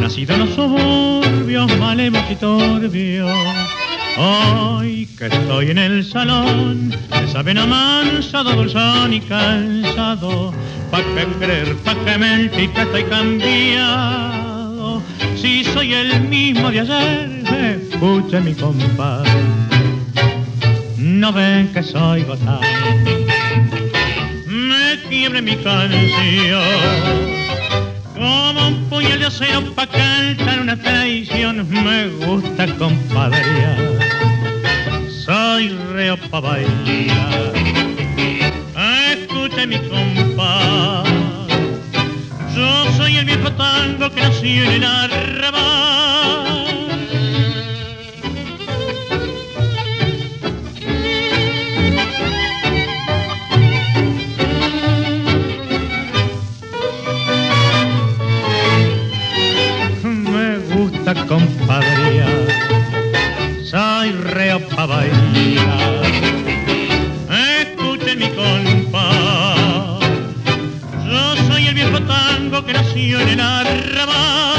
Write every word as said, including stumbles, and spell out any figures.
nacido en los suburbios malemos y turbios. Hoy que estoy en el salón, me saben amansado, dulzón y cansado. Pa' qué creer, pa' qué mentir que estoy cambiado. Si soy el mismo de ayer, escuche mi compás. No ven que soy gotán, me quiebre mi canción como un puñal de acero pa' cantar una traición. Me gusta compadrear, soy reo pa' bailar. Escuche mi compás, yo soy el viejo tango que nació en el arrabal. Compadrear, soy reo pa' bailar. Escuchen mi compás, yo soy el viejo tango que nació en el arrabal.